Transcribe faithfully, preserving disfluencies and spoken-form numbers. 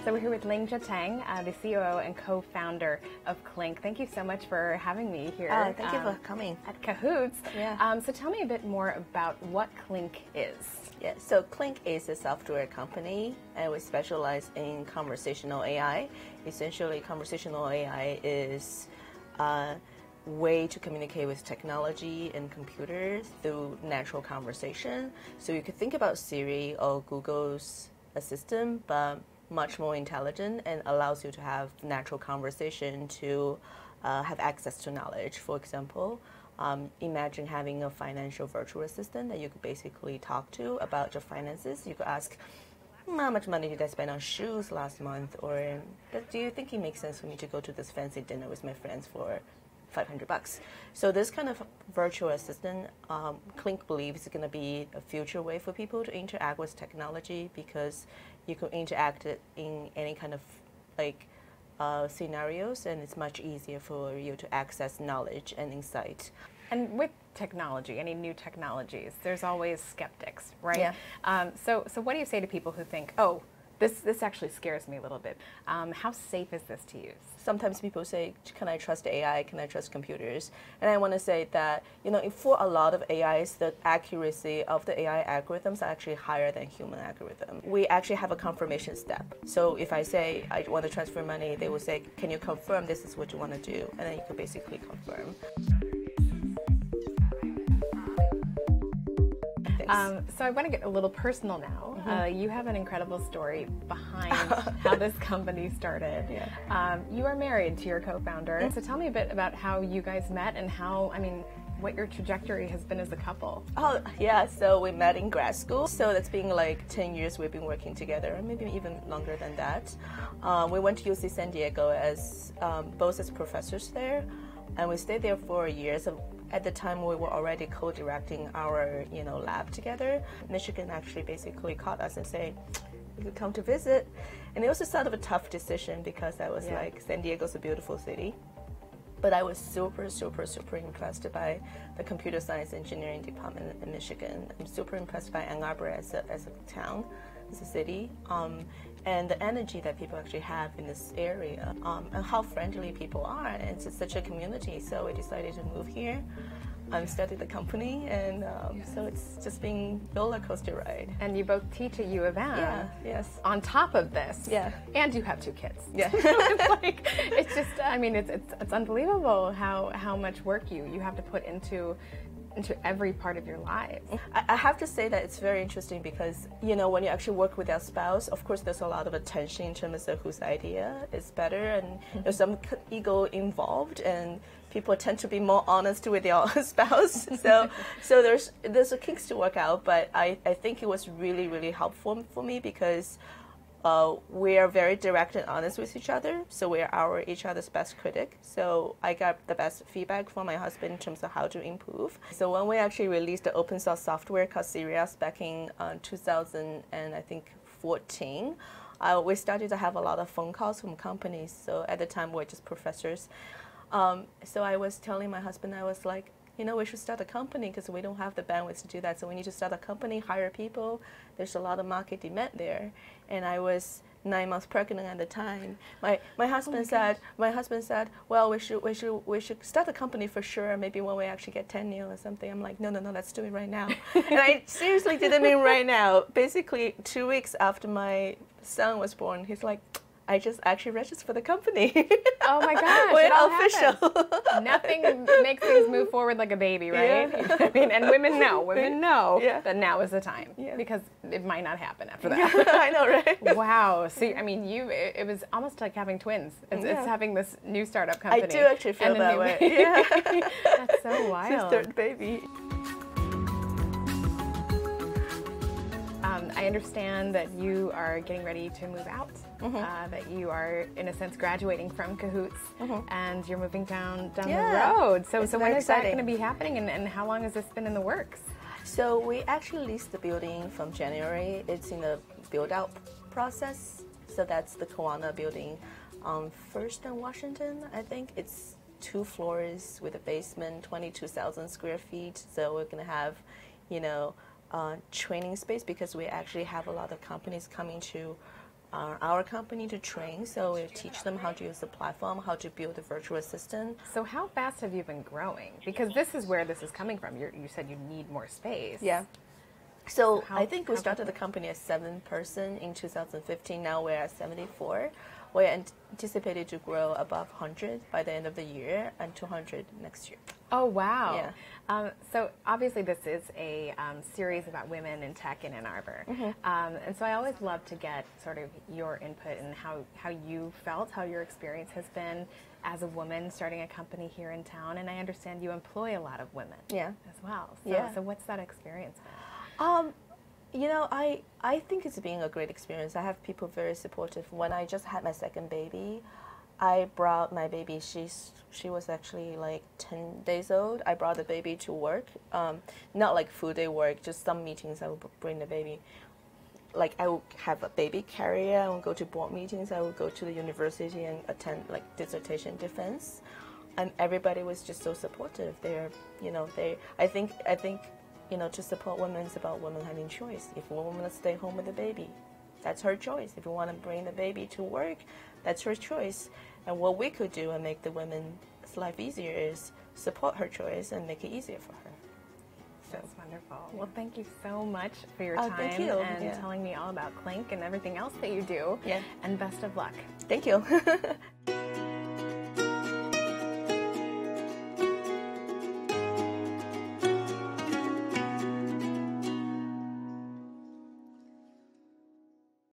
So we're here with Lingjia Tang, uh, the C O O and co-founder of Clinc. Thank you so much for having me here. Oh, thank you um, for coming. At Cahoots. Yeah. Um, so tell me a bit more about what Clinc is. Yeah, so Clinc is a software company, and we specialize in conversational A I. Essentially, conversational A I is a way to communicate with technology and computers through natural conversation. So you could think about Siri or Google's assistant, but much more intelligent and allows you to have natural conversation to uh, have access to knowledge. For example, um, imagine having a financial virtual assistant that you could basically talk to about your finances. You could ask, "Hmm, how much money did I spend on shoes last month? Or do you think it makes sense for me to go to this fancy dinner with my friends for five hundred bucks? So this kind of virtual assistant, um, Clinc believes is going to be a future way for people to interact with technology, because you can interact it in any kind of like uh, scenarios, and it's much easier for you to access knowledge and insight. And with technology, any new technologies, there's always skeptics, right? Yeah. Um, so, so what do you say to people who think, oh, this this actually scares me a little bit? Um, how safe is this to use? Sometimes people say, can I trust A I? Can I trust computers? And I want to say that, you know, for a lot of A Is, the accuracy of the A I algorithms are actually higher than human algorithm. We actually have a confirmation step. So if I say I want to transfer money, they will say, can you confirm this is what you want to do? And then you can basically confirm. Um, so I want to get a little personal now. Mm-hmm. uh, you have an incredible story behind how this company started. Yeah. Um, you are married to your co-founder. Mm-hmm. So tell me a bit about how you guys met and how, I mean, what your trajectory has been as a couple. Oh, yeah, so we met in grad school. So that's been like ten years we've been working together, maybe even longer than that. Um, we went to U C San Diego as um, both as professors there, and we stayed there for a year. So at the time, we were already co-directing our, you know, lab together. Michigan actually basically called us and said, you could come to visit. And it was a sort of a tough decision, because I was yeah. like, San Diego's a beautiful city. But I was super, super, super impressed by the computer science engineering department in Michigan. I'm super impressed by Ann Arbor as a, as a town, as a city, um, and the energy that people actually have in this area, um, and how friendly people are. And it's just such a community, so we decided to move here. I started the company, and um, so it's just been a roller coaster ride. And you both teach at U of M. Yeah, yes. On top of this. Yeah. And you have two kids. Yeah. it's like, it's just, I mean, it's, it's, it's unbelievable how, how much work you, you have to put into into every part of your lives. I, I have to say that it's very interesting, because, you know, when you actually work with your spouse, of course there's a lot of attention in terms of whose idea is better, and there's some ego involved, and people tend to be more honest with their spouse. So so there's there's a kinks to work out, but I, I think it was really, really helpful for me, because Uh, we are very direct and honest with each other, so we are our each other's best critic. So I got the best feedback from my husband in terms of how to improve. So when we actually released the open source software called Sirius back in uh, two thousand and I think fourteen, uh, we started to have a lot of phone calls from companies. So at the time we were just professors. Um, so I was telling my husband, I was like, you know, we should start a company, because we don't have the bandwidth to do that. So we need to start a company, hire people. There's a lot of market demand there. And I was nine months pregnant at the time. My my husband oh my said, gosh. my husband said, well, we should we should we should start a company for sure. Maybe when we actually get tenure or something. I'm like, no, no, no, let's do it right now. And I seriously didn't mean right now. Basically, two weeks after my son was born, he's like, I just actually registered for the company. Oh my gosh, We're it all official. Nothing makes things move forward like a baby, right? Yeah. I mean, and women know, women know yeah. that now is the time, yeah. because it might not happen after that. I know, right? Wow. So, I mean, you, it, it was almost like having twins. It's, yeah. it's having this new startup company. I do actually feel that way. Yeah. That's so wild. It's his third baby. Um, I understand that you are getting ready to move out, mm-hmm. uh, that you are, in a sense, graduating from Cahoots, mm-hmm. and you're moving down down yeah. the road. So, it's so when is exciting. that going to be happening, and, and how long has this been in the works? So we actually leased the building from January. It's in the build-out process. So that's the Kiwana building on First and Washington, I think. It's two floors with a basement, twenty-two thousand square feet. So we're going to have, you know, uh, training space, because we actually have a lot of companies coming to our, our company to train. So we teach them how to use the platform, how to build a virtual assistant. So how fast have you been growing? Because this is where this is coming from. You're, you said you need more space. Yeah. So how, I think we started the company as seven person in two thousand fifteen. Now we're at seventy-four. We're anticipated to grow above one hundred by the end of the year and two hundred next year. Oh, wow. Yeah. Um, so obviously this is a um, series about women in tech in Ann Arbor. Mm-hmm. um, and so I always love to get sort of your input and how, how you felt, how your experience has been as a woman starting a company here in town. And I understand you employ a lot of women yeah. as well. So, yeah. so what's that experience been? Um, you know, I, I think it's been a great experience. I have people very supportive. When I just had my second baby, I brought my baby, she's, she was actually like ten days old. I brought the baby to work, um, not like full day work, just some meetings I would bring the baby. Like I would have a baby carrier, I would go to board meetings, I would go to the university and attend like dissertation defense. And everybody was just so supportive. They're, you know, they, I think, I think, you know, to support women is about women having choice. If a woman wants to stay home with the baby, that's her choice. If you want to bring the baby to work, that's her choice. And what we could do and make the woman's life easier is support her choice and make it easier for her. So. That's wonderful. Well, thank you so much for your oh, time thank you. and yeah. telling me all about Clinc and everything else that you do. Yeah. And best of luck. Thank you.